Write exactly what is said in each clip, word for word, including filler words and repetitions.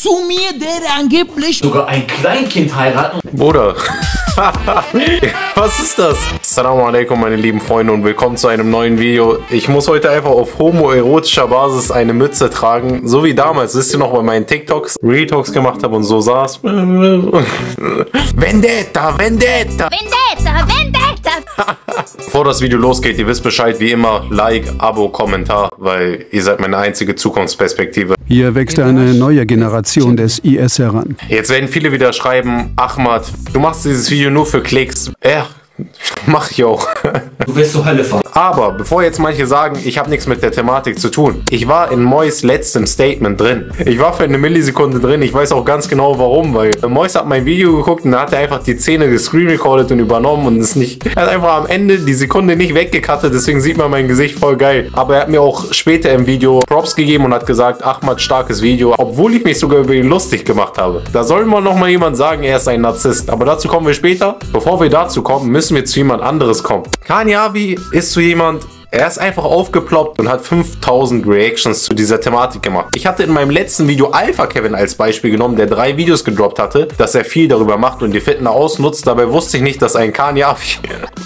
zu mir, der, der angeblich sogar ein Kleinkind heiraten. Bruder. Was ist das? Assalamu alaikum, meine lieben Freunde, und willkommen zu einem neuen Video. Ich muss heute einfach auf homoerotischer Basis eine Mütze tragen. So wie damals, wisst ihr noch, bei meinen TikToks Real Talks gemacht habe und so saß. Vendetta, Vendetta! Vendetta, Vendetta! Bevor das Video losgeht, ihr wisst Bescheid, wie immer, Like, Abo, Kommentar, weil ihr seid meine einzige Zukunftsperspektive. Hier wächst eine neue Generation des I S heran. Jetzt werden viele wieder schreiben, Ahmad, du machst dieses Video nur für Klicks. Ja, mach ich auch. Du wirst zur Hölle fahren. Aber bevor jetzt manche sagen, ich habe nichts mit der Thematik zu tun. Ich war in Mois letztem Statement drin. Ich war für eine Millisekunde drin. Ich weiß auch ganz genau warum, weil Mois hat mein Video geguckt und da hat er einfach die Szene gescreenrecordet und übernommen und ist nicht. Er hat einfach am Ende die Sekunde nicht weggekattet, deswegen sieht man mein Gesicht voll geil. Aber er hat mir auch später im Video Props gegeben und hat gesagt, Ahmad, starkes Video, obwohl ich mich sogar über ihn lustig gemacht habe. Da soll mal noch mal jemand sagen, er ist ein Narzisst. Aber dazu kommen wir später. Bevor wir dazu kommen, müssen wir zu jemand anderes kommen. Kanyavi ist zu jemand, er ist einfach aufgeploppt und hat fünftausend Reactions zu dieser Thematik gemacht. Ich hatte in meinem letzten Video Alpha Kevin als Beispiel genommen, der drei Videos gedroppt hatte, dass er viel darüber macht und die Fitner ausnutzt. Dabei wusste ich nicht, dass ein Kanyavi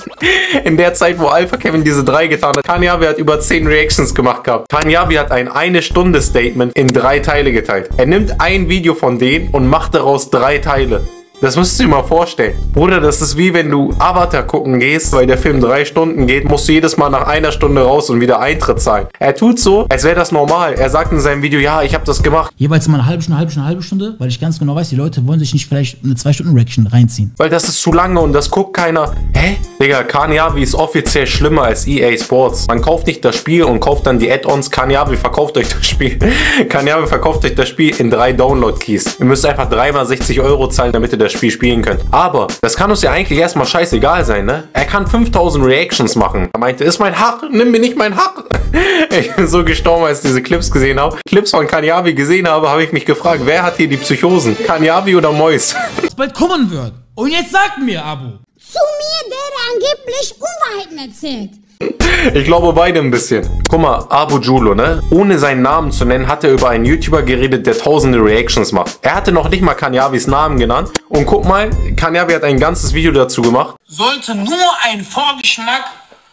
in der Zeit, wo Alpha Kevin diese drei getan hat, Kanyavi hat über zehn Reactions gemacht gehabt. Kanyavi hat ein eine Stunde Statement in drei Teile geteilt. Er nimmt ein Video von denen und macht daraus drei Teile. Das müsst ihr mal vorstellen. Bruder, das ist wie wenn du Avatar gucken gehst, weil der Film drei Stunden geht, musst du jedes Mal nach einer Stunde raus und wieder Eintritt zahlen. Er tut so, als wäre das normal. Er sagt in seinem Video, ja, ich habe das gemacht. jeweils mal eine halbe Stunde, halbe Stunde, halbe Stunde, weil ich ganz genau weiß, die Leute wollen sich nicht vielleicht eine zwei Stunden Reaction reinziehen. Weil das ist zu lange und das guckt keiner. Hä? Digga, Kanyavi ist offiziell schlimmer als E A Sports. Man kauft nicht das Spiel und kauft dann die Add-ons. Kanyavi verkauft euch das Spiel. Kanyavi verkauft euch das Spiel in drei Download-Keys. Ihr müsst einfach dreimal sechzig Euro zahlen, damit ihr das Spiel spielen könnt. Aber das kann uns ja eigentlich erstmal scheißegal sein, ne? Er kann fünftausend Reactions machen. Er meinte, ist mein Hack, nimm mir nicht mein Hack. Ich bin so gestorben, als ich diese Clips gesehen habe. Clips von Kanyavi gesehen habe, habe ich mich gefragt, wer hat hier die Psychosen? Kanyavi oder Mois? Was bald kommen wird. Und jetzt sagt mir, Abu. Zu mir, der, der angeblich Unwahrheiten erzählt. Ich glaube beide ein bisschen. Guck mal, Abu Julo, ne? Ohne seinen Namen zu nennen, hat er über einen YouTuber geredet, der tausende Reactions macht. Er hatte noch nicht mal Kanyavis Namen genannt. Und guck mal, Kanyavi hat ein ganzes Video dazu gemacht. Sollte nur ein Vorgeschmack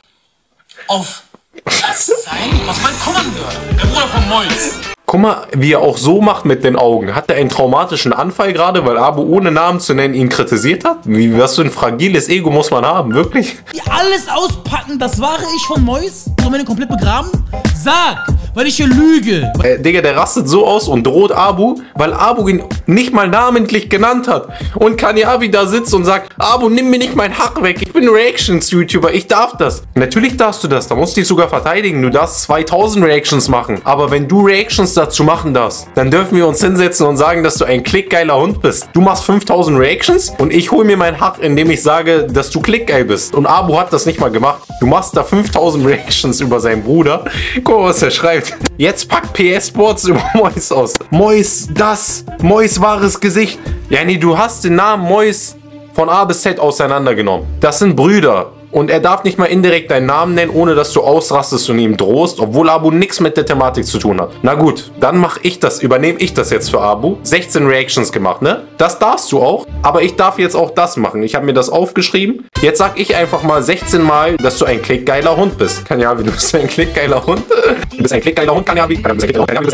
auf das sein, was bald kommen wird. Der Bruder von Mois. Guck mal, wie er auch so macht mit den Augen. Hat er einen traumatischen Anfall gerade, weil Abu ohne Namen zu nennen ihn kritisiert hat? Wie, was für ein fragiles Ego muss man haben, wirklich? Die alles auspacken, das wahre Ich von Mois? Sollen wir den komplett begraben? Sag, weil ich hier lüge. Äh, Digga, der rastet so aus und droht Abu, weil Abu ihn nicht mal namentlich genannt hat. Und Kanyavi da sitzt und sagt, Abu, nimm mir nicht mein Hack weg. Ich bin Reactions-YouTuber, ich darf das. Natürlich darfst du das, da musst du dich sogar verteidigen. Du darfst zweitausend Reactions machen. Aber wenn du Reactions dazu machen darfst, dann dürfen wir uns hinsetzen und sagen, dass du ein klickgeiler Hund bist. Du machst fünftausend Reactions und ich hole mir meinen Hack, indem ich sage, dass du klickgeil bist. Und Abu hat das nicht mal gemacht. Du machst da fünftausend Reactions über seinen Bruder. Guck mal, was er schreibt. Jetzt packt P S Sports über Mois aus. Mois, das. Mois wahres Gesicht. Ja, nee, du hast den Namen Mois von A bis Z auseinandergenommen. Das sind Brüder. Und er darf nicht mal indirekt deinen Namen nennen, ohne dass du ausrastest und ihm drohst, obwohl Abu nichts mit der Thematik zu tun hat. Na gut, dann mache ich das, übernehme ich das jetzt für Abu. sechzehn Reactions gemacht, ne? Das darfst du auch, aber ich darf jetzt auch das machen. Ich habe mir das aufgeschrieben. Jetzt sag ich einfach mal sechzehn Mal, dass du ein klickgeiler Hund bist. Kanyavi, du bist ein klickgeiler Hund. Du bist ein klickgeiler Hund, Kanyavi. Kanyavi,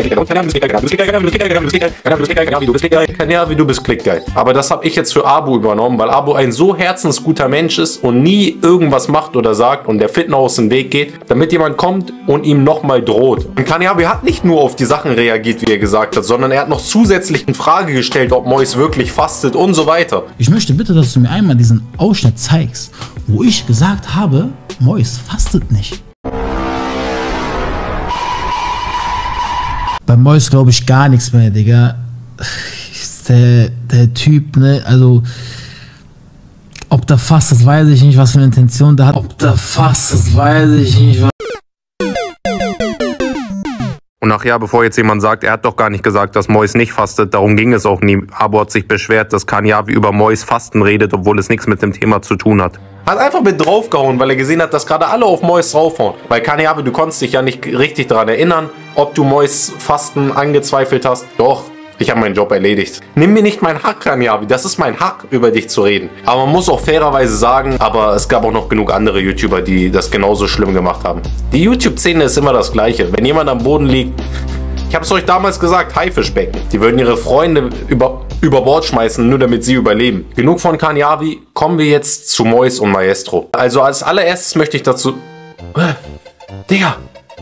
du bist klickgeil. Aber das habe ich jetzt für Abu übernommen, weil Abu ein so herzensguter Mensch ist und nie irgendwas macht oder sagt und der Fitner aus dem Weg geht, damit jemand kommt und ihm nochmal droht. Und Kanyavi hat nicht nur auf die Sachen reagiert, wie er gesagt hat, sondern er hat noch zusätzlich in Frage gestellt, ob Mois wirklich fastet und so weiter. Ich möchte bitte, dass du mir einmal diesen Ausschnitt zeigst, wo ich gesagt habe, Mois fastet nicht. Bei Mois glaube ich gar nichts mehr, Digga. Der, der Typ, ne, also ob der fastet, weiß ich nicht, was für eine Intention der hat. Ob der fastet, weiß ich nicht, was... Und ach ja, bevor jetzt jemand sagt, er hat doch gar nicht gesagt, dass Mois nicht fastet, darum ging es auch nie. Abu hat sich beschwert, dass Kanyavi über Mois Fasten redet, obwohl es nichts mit dem Thema zu tun hat. Hat einfach mit draufgehauen, weil er gesehen hat, dass gerade alle auf Mois draufhauen. Weil Kanyavi, du konntest dich ja nicht richtig daran erinnern, ob du Mois Fasten angezweifelt hast. Doch. Ich habe meinen Job erledigt. Nimm mir nicht meinen Hack, Kanyavi. Das ist mein Hack, über dich zu reden. Aber man muss auch fairerweise sagen, aber es gab auch noch genug andere YouTuber, die das genauso schlimm gemacht haben. Die YouTube-Szene ist immer das Gleiche. Wenn jemand am Boden liegt, ich habe es euch damals gesagt, Haifischbecken. Die würden ihre Freunde über, über Bord schmeißen, nur damit sie überleben. Genug von Kanyavi, kommen wir jetzt zu Mois und Maestro. Also als allererstes möchte ich dazu... Digga,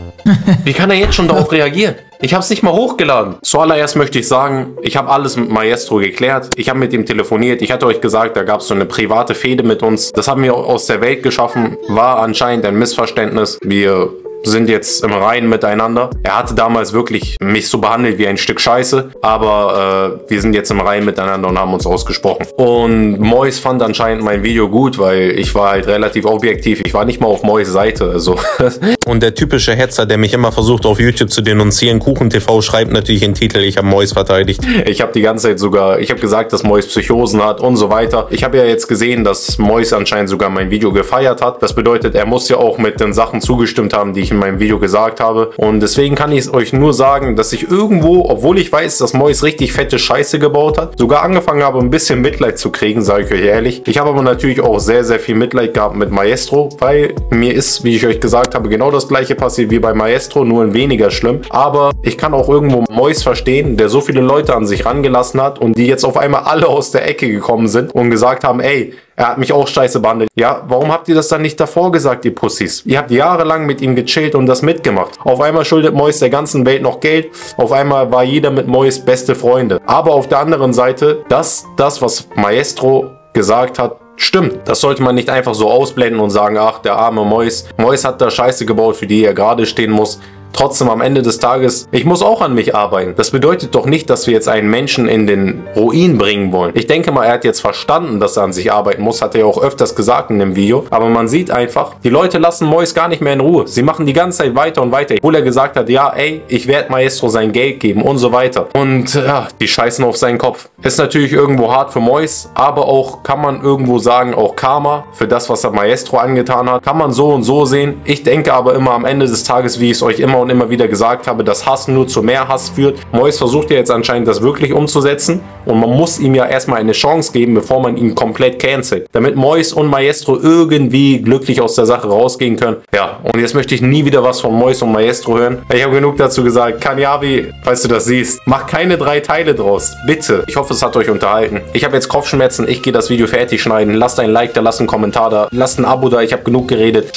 wie kann er jetzt schon darauf reagieren? Ich habe es nicht mal hochgeladen. Zuallererst möchte ich sagen, ich habe alles mit Maestro geklärt. Ich habe mit ihm telefoniert. Ich hatte euch gesagt, da gab es so eine private Fehde mit uns. Das haben wir aus der Welt geschaffen. War anscheinend ein Missverständnis. Wir sind jetzt im Reinen miteinander. Er hatte damals wirklich mich so behandelt wie ein Stück Scheiße, aber äh, wir sind jetzt im Reinen miteinander und haben uns ausgesprochen. Und Mois fand anscheinend mein Video gut, weil ich war halt relativ objektiv. Ich war nicht mal auf Mois Seite. Also. Und der typische Hetzer, der mich immer versucht auf YouTube zu denunzieren, Kuchen T V, schreibt natürlich den Titel, ich habe Mois verteidigt. Ich habe die ganze Zeit sogar, ich habe gesagt, dass Mois Psychosen hat und so weiter. Ich habe ja jetzt gesehen, dass Mois anscheinend sogar mein Video gefeiert hat. Das bedeutet, er muss ja auch mit den Sachen zugestimmt haben, die ich in meinem Video gesagt habe. Und deswegen kann ich es euch nur sagen, dass ich irgendwo, obwohl ich weiß, dass Mois richtig fette Scheiße gebaut hat, sogar angefangen habe, ein bisschen Mitleid zu kriegen, sage ich euch ehrlich. Ich habe aber natürlich auch sehr, sehr viel Mitleid gehabt mit Maestro, weil mir ist, wie ich euch gesagt habe, genau das gleiche passiert wie bei Maestro, nur in weniger schlimm. Aber ich kann auch irgendwo Mois verstehen, der so viele Leute an sich rangelassen hat und die jetzt auf einmal alle aus der Ecke gekommen sind und gesagt haben, ey, er hat mich auch scheiße behandelt. Ja, warum habt ihr das dann nicht davor gesagt, ihr Pussys? Ihr habt jahrelang mit ihm gechillt und das mitgemacht. Auf einmal schuldet Mois der ganzen Welt noch Geld. Auf einmal war jeder mit Mois beste Freunde. Aber auf der anderen Seite, dass das, was Maestro gesagt hat, stimmt. Das sollte man nicht einfach so ausblenden und sagen, ach, der arme Mois. Mois hat da Scheiße gebaut, für die er gerade stehen muss. Trotzdem am Ende des Tages, ich muss auch an mich arbeiten. Das bedeutet doch nicht, dass wir jetzt einen Menschen in den Ruin bringen wollen. Ich denke mal, er hat jetzt verstanden, dass er an sich arbeiten muss. Hat er ja auch öfters gesagt in dem Video. Aber man sieht einfach, die Leute lassen Mois gar nicht mehr in Ruhe. Sie machen die ganze Zeit weiter und weiter. Obwohl er gesagt hat, ja, ey, ich werde Maestro sein Geld geben und so weiter. Und ja, die scheißen auf seinen Kopf. Ist natürlich irgendwo hart für Mois, aber auch, kann man irgendwo sagen, auch Karma für das, was er Maestro angetan hat. Kann man so und so sehen. Ich denke aber immer am Ende des Tages, wie ich es euch immer und immer wieder gesagt habe, dass Hass nur zu mehr Hass führt. Mois versucht ja jetzt anscheinend das wirklich umzusetzen und man muss ihm ja erstmal eine Chance geben, bevor man ihn komplett cancelt, damit Mois und Maestro irgendwie glücklich aus der Sache rausgehen können. Ja, und jetzt möchte ich nie wieder was von Mois und Maestro hören. Ich habe genug dazu gesagt. Kanyavi, falls du das siehst, mach keine drei Teile draus. Bitte. Ich hoffe, es hat euch unterhalten. Ich habe jetzt Kopfschmerzen. Ich gehe das Video fertig schneiden. Lasst ein Like da, lasst einen Kommentar da, lasst ein Abo da. Ich habe genug geredet.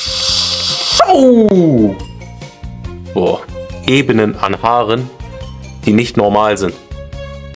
Ciao! Boah, Ebenen an Haaren, die nicht normal sind.